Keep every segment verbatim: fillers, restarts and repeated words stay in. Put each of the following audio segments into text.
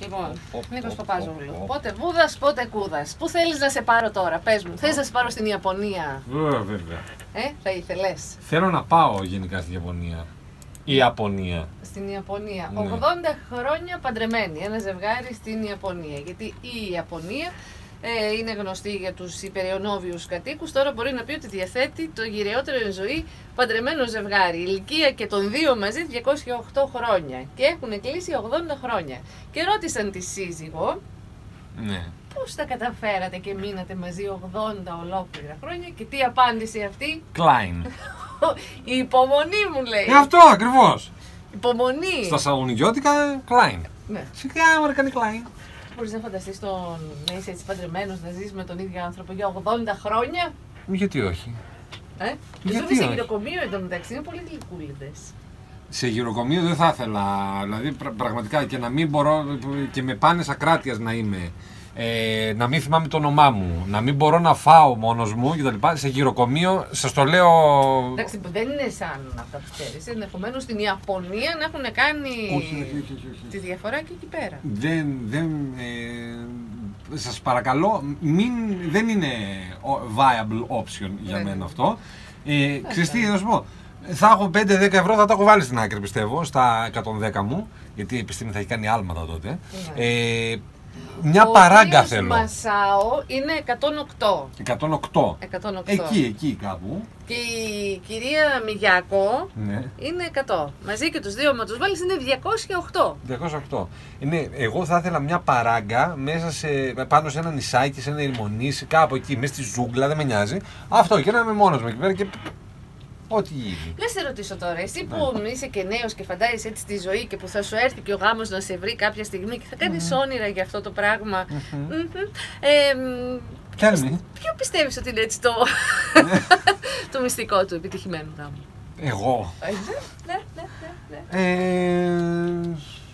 Λοιπόν, Νίκος Παπάζογλου. Πότε Βούδας, πότε Κούδας. Πού θέλεις να σε πάρω τώρα, πες μου. Θες να σε πάρω στην Ιαπωνία? Βέβαια, βέβαια. Ε, θα ήθελες? Θέλω να πάω γενικά στην Ιαπωνία. Η Ιαπωνία. Στην Ιαπωνία. Ναι. ογδόντα χρόνια παντρεμένοι. Ένα ζευγάρι στην Ιαπωνία. Γιατί η Ιαπωνία ε, είναι γνωστή για τους υπεριονόβιους κατοίκους. Τώρα μπορεί να πει ότι διαθέτει το γυραιότερο εν ζωή παντρεμένο ζευγάρι. Η ηλικία και των δύο μαζί διακόσια οκτώ χρόνια. Και έχουν κλείσει ογδόντα χρόνια. Και ρώτησαν τη σύζυγο. Ναι. Πώς τα καταφέρατε και μείνατε μαζί ογδόντα ολόκληρα χρόνια? Και τι απάντησε αυτή? Klein. Η υπομονή, μου λέει. Ε, αυτό ακριβώς. Υπομονή. Στα σαλονικιώτικα, Klein. Ναι. Σιγά, Αμερικανή Klein. Μπορείς να φανταστείς τον να είσαι έτσι παντρεμένος, να ζεις με τον ίδιο άνθρωπο για ογδόντα χρόνια? Γιατί όχι. Ε? Γιατί Ζούμε σε όχι. γυροκομείο εντωμεταξύ, είναι πολύ γλυκούλιδες. Σε γυροκομείο δεν θα ήθελα, δηλαδή πρα- πραγματικά και να μην μπορώ και με πάνες ακράτειας να είμαι, ε, να μην θυμάμαι το όνομά μου, να μην μπορώ να φάω μόνος μου κτλ. Σε γυροκομείο, σας το λέω. Εντάξει, που δεν είναι σαν αυτά που ξέρεις. Ενδεχομένως στην Ιαπωνία να έχουν κάνει Όχι, όχι, όχι, όχι, όχι. τη διαφορά και εκεί πέρα. Δεν, δεν, ε, σας παρακαλώ, μην, δεν είναι viable option για Δεν μένα είναι. αυτό. Ε, ξέρεις τι, να σου πω, θα έχω πέντε δέκα ευρώ, θα τα έχω βάλει στην άκρη πιστεύω, στα εκατόν δέκα μου, γιατί η επιστήμη θα έχει κάνει άλματα τότε. Ναι. Ε, μια Ο παράγκα κύριος θέλω. Μασάο είναι εκατόν οκτώ. εκατόν οκτώ. εκατόν οκτώ. Εκεί, εκεί κάπου. Και η κυρία Μιγιάκο Ναι. είναι εκατό. Μαζί και τους δύο με τους βάλεις είναι διακόσια οκτώ. διακόσια οκτώ. Είναι, εγώ θα ήθελα μια παράγκα μέσα σε, πάνω σε ένα νησάκι, σε ένα ηρμονήσι, κάπου εκεί, μέσα στη ζούγκλα, δεν με νοιάζει. Αυτό και να είμαι μόνος μου εκεί πέρα και ό,τι γίνει. Να σε ρωτήσω τώρα, εσύ που είσαι και νέος και φαντάζεσαι έτσι τη ζωή και που θα σου έρθει και ο γάμος να σε βρει κάποια στιγμή και θα κάνεις όνειρα για αυτό το πράγμα. Μμμ. Ε, μ, Κάνει. ποιο πιστεύεις ότι είναι έτσι το, το μυστικό του επιτυχημένου γάμου? Εγώ. Ε, ναι, ναι, ναι, ναι. Ε,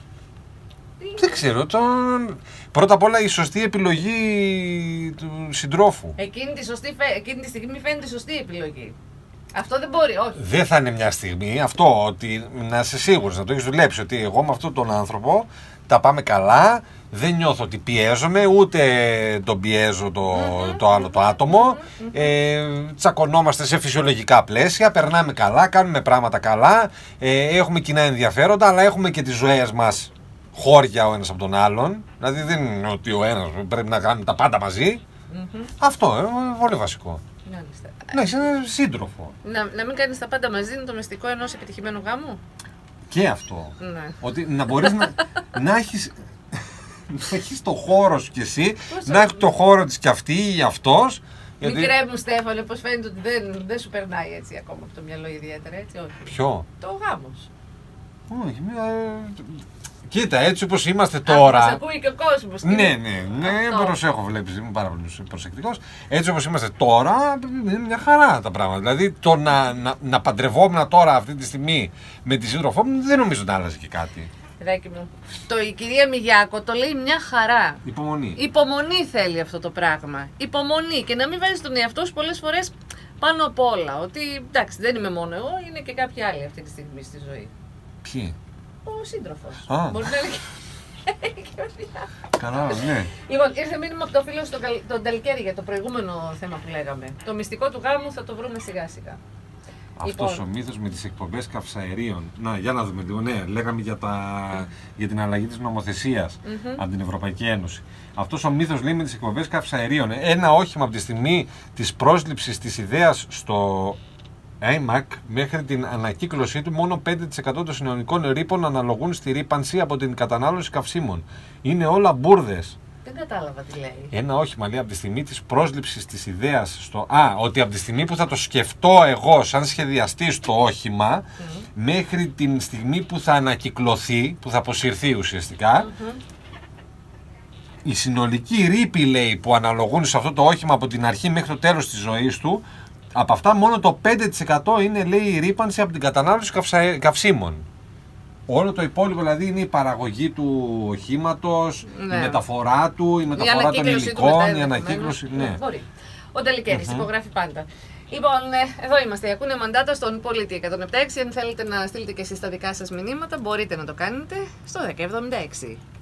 δεν ξέρω. Τον... Πρώτα απ' όλα η σωστή επιλογή του συντρόφου. Εκείνη τη, σωστή, φαι- εκείνη τη στιγμή φαίνεται σωστή επιλογή. Αυτό δεν μπορεί, όχι. Δεν θα είναι μια στιγμή αυτό, ότι να είσαι σίγουρος, να το έχεις δουλέψει, ότι εγώ με αυτόν τον άνθρωπο τα πάμε καλά, δεν νιώθω ότι πιέζομαι, ούτε τον πιέζω το, το άλλο το άτομο, ε, τσακωνόμαστε σε φυσιολογικά πλαίσια, περνάμε καλά, κάνουμε πράγματα καλά, ε, έχουμε κοινά ενδιαφέροντα, αλλά έχουμε και τις ζωές μας χώρια ο ένας από τον άλλον, δηλαδή δεν είναι ότι ο ένας πρέπει να κάνουμε τα πάντα μαζί. Αυτό είναι πολύ βασικό. Μάλιστα. Να είσαι ένα σύντροφο. Να, να μην κάνεις τα πάντα μαζί είναι το μυστικό ενός επιτυχημένου γάμου. Και αυτό. Ναι. Ότι να μπορείς να, να έχεις να έχεις το χώρο σου κι εσύ, Πώς να έχει το χώρο της κι αυτή ή αυτός. Γιατί... Μικρέ μου Στέφανε, πως φαίνεται ότι δεν, δεν σου περνάει έτσι ακόμα από το μυαλό ιδιαίτερα, έτσι, όχι. Ποιο? Το γάμος. Όχι, μια... Κοίτα, έτσι όπως είμαστε Τώρα. τώρα. Μας ακούει και ο κόσμος. Ναι, ναι, ναι, Αυτό. προσέχω, βλέπεις, είμαι πάρα πολύ προσεκτικός. Έτσι όπως είμαστε τώρα, είναι μια χαρά τα πράγματα. Δηλαδή, το να, να, να παντρευόμουν τώρα αυτή τη στιγμή με τη σύντροφό μου, δεν νομίζω να άλλαζε και κάτι. Παιδάκι μου. Το, η κυρία Μιγιάκο το λέει μια χαρά. Υπομονή. Υπομονή θέλει αυτό το πράγμα. Υπομονή και να μην βάζει τον εαυτό σου πολλές φορές πάνω απ' όλα. Ότι εντάξει, δεν είμαι μόνο εγώ, είναι και κάποιοι άλλοι αυτή τη στιγμή στη ζωή. Ποιοι? Ο σύντροφος. Α. Μπορεί να είναι και ο διάφορος. Καλά, ναι. Λοιπόν, ήρθε μήνυμα από το φίλο στον Καλ- τον Ταλκέρη για το προηγούμενο θέμα που λέγαμε. Το μυστικό του γάμου θα το βρούμε σιγά σιγά. Αυτός Λοιπόν. ο μύθος με τις εκπομπές καυσαερίων. Να, για να δούμε λίγο. Ναι, λέγαμε για, τα, για την αλλαγή της νομοθεσίας από την Ευρωπαϊκή Ένωση. Αυτός ο μύθος λέει με τις εκπομπές καυσαερίων. Ένα όχημα από τη στιγμή της πρόσληψης της ιδέας στο έι μακ μέχρι την ανακύκλωσή του, μόνο πέντε τοις εκατό των συνολικών ρήπων αναλογούν στη ρήπανση από την κατανάλωση καυσίμων. Είναι όλα μπουρδες. Δεν κατάλαβα τι λέει. Ένα όχημα λέει από τη στιγμή της πρόσληψης της ιδέας στο... Α, ότι από τη στιγμή που θα το σκεφτώ εγώ σαν σχεδιαστής το όχημα mm. μέχρι την στιγμή που θα ανακυκλωθεί, που θα αποσυρθεί ουσιαστικά, mm-hmm. η συνολική ρήπη λέει που αναλογούν σε αυτό το όχημα από την αρχή μέχρι το τέλος της ζωής του, από αυτά μόνο το πέντε τοις εκατό είναι λέει η ρήπανση από την κατανάλωση καυσα... καυσίμων. Όλο το υπόλοιπο δηλαδή είναι η παραγωγή του οχήματος, ναι. η μεταφορά του, η μεταφορά η των υλικών, η ανακύκλωση. Ναι. Μπορεί. Ο Νταλικέρης mm-hmm. υπογράφει πάντα. Λοιπόν, εδώ είμαστε. Ακούνε μαντάτα στον Πολίτη εκατόν επτά έξι. Αν θέλετε να στείλετε και εσείς τα δικά σας μηνύματα, μπορείτε να το κάνετε στο δέκα εβδομήντα έξι.